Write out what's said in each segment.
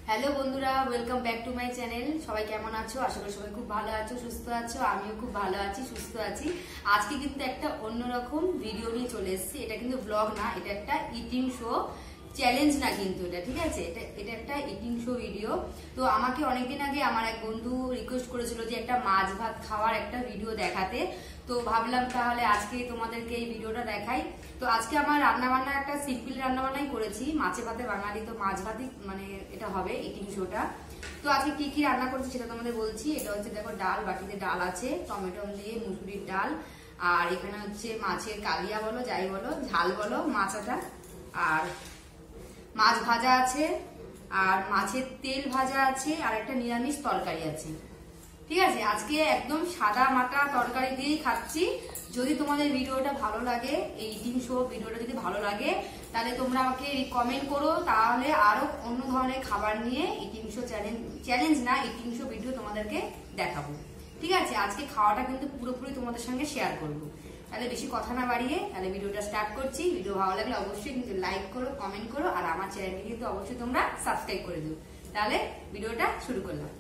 Hello বন্ধুরা, welcome back to my channel. সবাই কেমন আছো? আশা করি সবাই খুব ভালো আছো, সুস্থ আছো। আমিও খুব ভালো আছি, সুস্থ আছি। আজকে কিন্তু একটা অন্যরকম ভিডিও নিয়ে চলে এসেছি। এটা কিন্তু ব্লগ না, এটা একটা ইটিং শো চ্যালেঞ্জ না কিন্তু এটা, ঠিক আছে? এটা একটা ইটিং শো ভিডিও। তো আমাকে অনেকদিন আগে আমার এক বন্ধু রিকোয়েস্ট করেছিল যে একটা মাছ ভাত খাওয়ার একটা ভিডিও দেখাতে। তো ভাবলাম তাহলে আজকে তোমাদেরকে এই ভিডিওটা দেখাই। তো আজকে আমার রান্নাবান্না একটা সিম্পল রান্নাবান্নাই করেছি, মাছে ভাতে বাঙালি তো মাছ ভাতই মানে এটা হবে ইটিং শোটা। তো আজকে কি কি রান্না করেছি সেটা তোমাদের বলছি। এটা হচ্ছে দেখো ডাল, বাটিতে ডাল আছে টমেটো দিয়ে, মুসুরির ডাল। আর এখানে হচ্ছে মাছের কালিয়া বলো, যাই বলো, ঝাল বলো, মাছটা। আর মাছ ভাজা আছে, আর মাছের তেল ভাজা আছে, আর একটা নিরামিষ তরকারি আছে। ঠিক আছে, আজকে একদম সাদা মাটা তরকারি দিয়েই খাচ্ছি। যদি তোমাদের ভিডিওটা ভালো লাগে, এই ইটিং শো ভিডিওটা যদি ভালো লাগে, তাহলে তোমরা আমাকে কমেন্ট করো, তাহলে আরো অন্য ধরনের খাবার নিয়ে ইটিং শো চ্যালেঞ্জ না, ইটিং শো ভিডিও তোমাদেরকে দেখাবো। ঠিক আছে, আজকে খাওয়াটা কিন্তু পুরোপুরি তোমাদের সঙ্গে শেয়ার করবো। তাহলে বেশি কথা না বাড়িয়ে তাহলে ভিডিওটা স্টার্ট করছি। ভিডিও ভালো লাগলে অবশ্যই কিন্তু লাইক করো, কমেন্ট করো, আর আমার চ্যানেলটি কিন্তু অবশ্যই তোমরা সাবস্ক্রাইব করে দিও। তাহলে ভিডিওটা শুরু করলাম।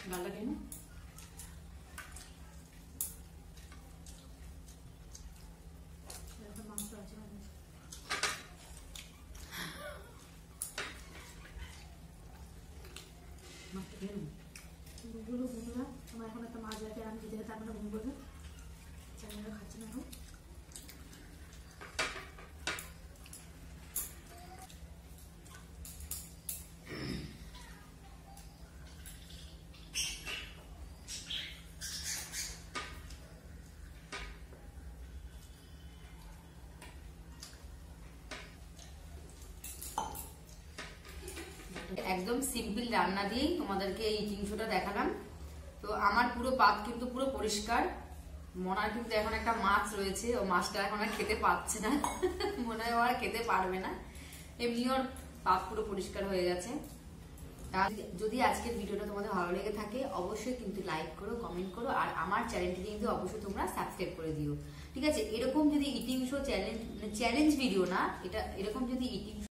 ডালটা খেয়ে নাও। মাংস আছে মাছটা খেয়ে নাও। বন্ধুরা, আমার এখন একটা মাছ আছে, আমি যেতে যেতে আপনারা ঘুম করবেন। চ্যানেলটা খাচ্ছি না এখন। একদম সিম্পল রান্না দিয়েই তোমাদেরকে এই ইটিং শোটা দেখালাম। তো আমার পুরো পাত কিন্তু পুরো পরিষ্কার। মনার কিন্তু এখন একটা মাছ রয়েছে, ও মাছটা এখন আর খেতে পাচ্ছে না, মনে হয় আর খেতে পারবে না। এমনি ওর পাত পুরো পরিষ্কার হয়ে গেছে। যদি আজকের ভিডিওটা তোমাদের ভালো লেগে থাকে অবশ্যই কিন্তু লাইক করো, কমেন্ট করো, আর আমার চ্যানেলটি কিন্তু অবশ্যই তোমরা সাবস্ক্রাইব করে দিও। ঠিক আছে? এরকম যদি ইটিং শো চ্যালেঞ্জ ভিডিও না, এটা এরকম যদি ইটিং